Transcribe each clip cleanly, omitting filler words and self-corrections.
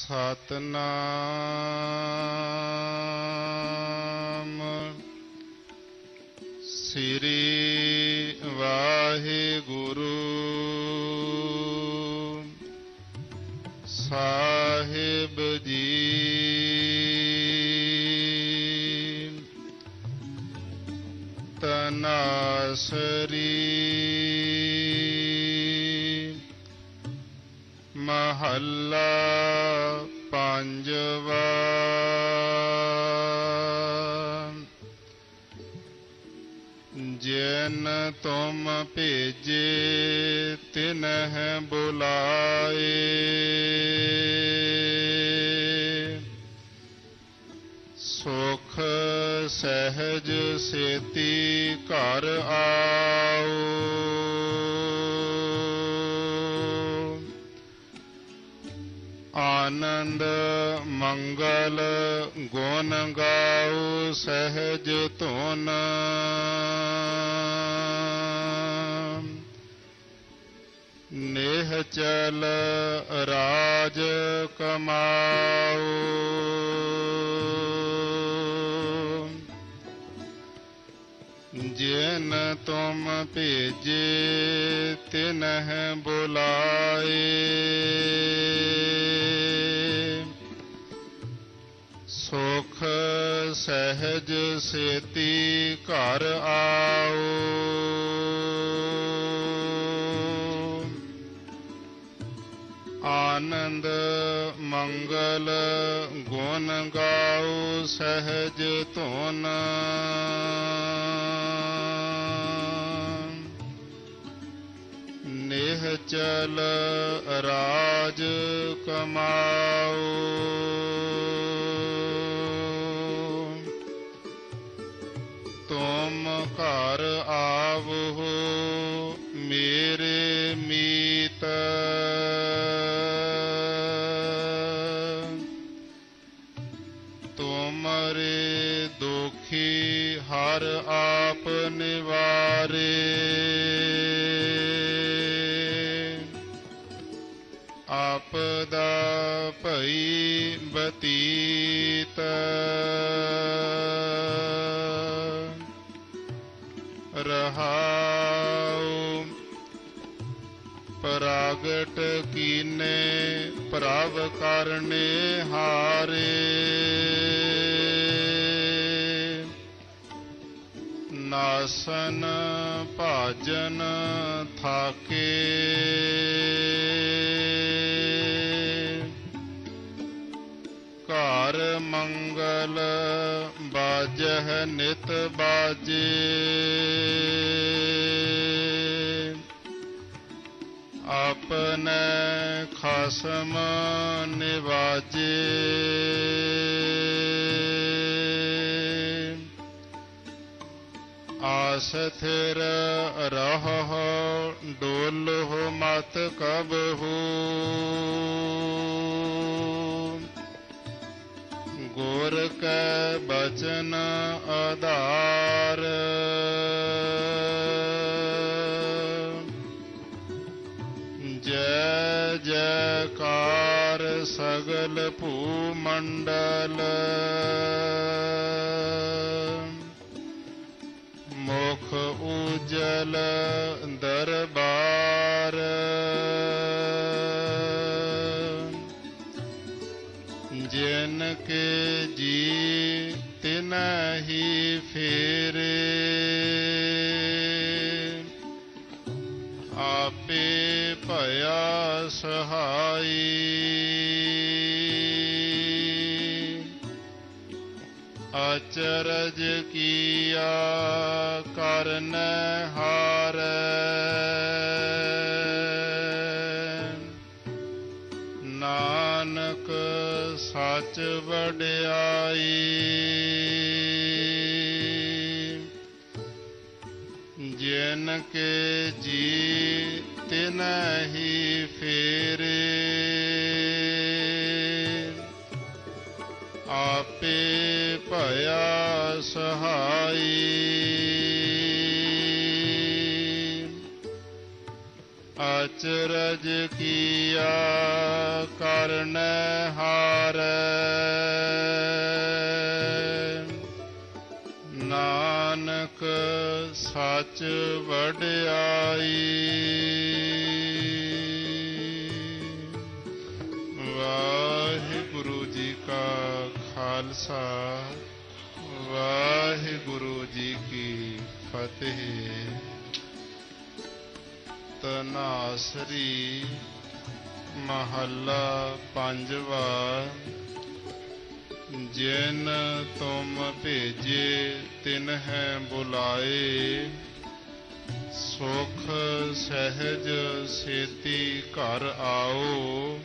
ਸਤਨਾਮ ਸ੍ਰੀ ਵਾਹਿਗੁਰੂ ਸਾਹਿਬ ਜੀ। ਤਨਾਸਰੀ ਮਹੱਲਾ ਪੰਜਵਾ। ਜਿਨ ਤੁਮ ਭੇਜੇ ਤਿਨਹਿ ਬੁਲਾਏ, ਸੁਖ ਸਹਿਜ ਸੇਤੀ ਘਰ ਆਓ। ਆਨੰਦ ਮੰਗਲ ਗੁਣ ਗਾਉ ਸਹਿਜ ਧੁਨ, ਨਿਹਚਲ ਰਾਜ ਕਮਾਓ। ਜਿਨ ਤੁਮ ਭੇਜੇ ਤਿਨਹਿ ਬੁਲਾਏ, ਸੁਖ ਸਹਿਜ ਸੇਤੀ ਘਰ ਆਓ। ਆਨੰਦ ਮੰਗਲ ਗੁਣ ਗਾਉ ਸਹਿਜ ਧੁਨ, ਨਿਹਚਲ ਰਾਜ ਕਮਾਓ। ਤੁਮ ਘਰ ਆਵਹੁ ਮੇਰੇ ਮੀਤ, ਤੁਮਰੇ ਦੁਖੀ ਹਰ ਆਪ ਨਿਵਾਰੇ। ਆਪਦਾ ਭਈ ਬਤੀਤ, ਰਹਾਉ ਪ੍ਰਾਗਟ ਕੀਨੇ ਪ੍ਰਭ ਕਰਨੇ ਹਾਰੇ। ਨਾਸਨ ਭਾਜਨ ਥਾਕੇ, ਘਰ ਮੰਗਲ ਬਾਜਹ ਨਿਤ ਬਾਜੇ। ਆਪਣੇ ਖਸਮ ਨਿਵਾਜੇ, ਆਸਥਿਰ ਰਹੋ ਡੋਲਹੁ ਮਤ ਕਬਹੂ। ਗੁਰ ਕੈ ਬਚਨ ਆਧਾਰ, ਜੈ ਜੈਕਾਰ ਸਗਲ ਭੂਮੰਡਲ। ਮੁਖ ਉਜਲ ਦਰਬਾਰ, ਜਿਨ ਕੇ ਜੀ ਤਿਨਹਿ ਫੇਰੇ। ਆਪੇ ਭਇਆ ਸਹਾਈ, ਅਚਰਜ ਕੀਆ ਕਰਨ ਹਾਰੈ। ਨਾਨਕ ਸੱਚ ਵਡਿਆਈ, ਜਿਨ ਕੇ ਜੀ ਤਿਨਹਿ ਫੇਰੇ। ਆਪੇ ਭਇਆ ਸਹਾਈ, ਅਚਰਜ ਕੀਆ ਕਰਨ ਹਾਰੈ ਨਾਨਕ ਸੱਚ ਵਡਿਆਈ ਵਾਹਿਗੁਰੂ ਜੀ ਕਾ ਖਾਲਸਾ ਵਾਹਿਗੁਰੂ ਜੀ ਕੀ ਫਤਿਹ ਤਨਾਸਰੀ ਮਹੱਲਾ ਪੰਜਵਾ ਜਿਨ ਤੁਮ ਭੇਜੇ ਤਿਨਹਿ ਬੁਲਾਏ ਸੁਖ ਸਹਿਜ ਸੇਤੀ ਘਰ ਆਓ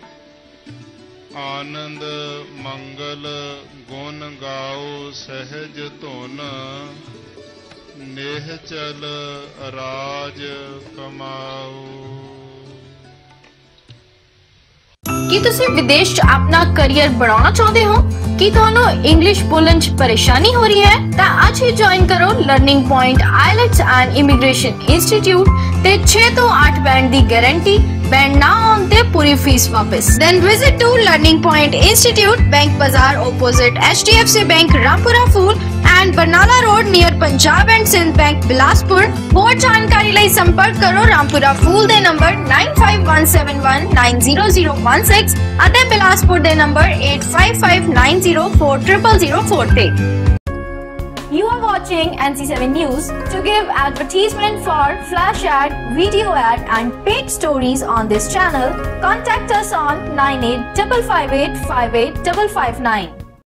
ਆਨੰਦ ਮੰਗਲ ਗੁਣ ਗਾਓ ਸਹਿਜ ਧੁਨ ਨਿਹਚਲ ਰਾਜ ਕਮਾਓ। ਕੀ ਤੁਸੀਂ ਵਿਦੇਸ਼ 'ਚ ਆਪਣਾ ਕੈਰੀਅਰ ਬਣਾਉਣਾ ਚਾਹੁੰਦੇ ਹੋ? ਕੀ ਤੁਹਾਨੂੰ ਇੰਗਲਿਸ਼ ਬੋਲਣ 'ਚ ਪਰੇਸ਼ਾਨੀ ਹੋ ਰਹੀ ਹੈ? ਤਾਂ ਅੱਜ ਹੀ ਜੁਆਇਨ ਕਰੋ learning point IELTS and immigration institute ਤੇ 6 ਤੋਂ 8 ਬੈਂਡ ਦੀ ਗਾਰੰਟੀ, ਬੈਂਡ ਨਾ ਆਉਣ ਤੇ ਪੂਰੀ ਫੀਸ ਵਾਪਸ। Then visit to Learning Point Institute, Bank Bazaar opposite HDFC Bank, Rampura Fool and Barnala Road near Punjab and Sindh Bank, Bilaspur। ਹੋਰ ਜਾਣਕਾਰੀ ਲਈ ਸੰਪਰਕ ਕਰੋ ਰਾਮਪੁਰਾ ਫੂਲ ਦੇ ਨੰਬਰ 9517190016 ਅਤੇ ਬਿਲਾਸਪੁਰ ਦੇ ਨੰਬਰ 8559040004 ਤੇ। You are watching Nc7 News. To give advertisement for flash ad, video ad and paid stories on this channel, contact us on 9855858559.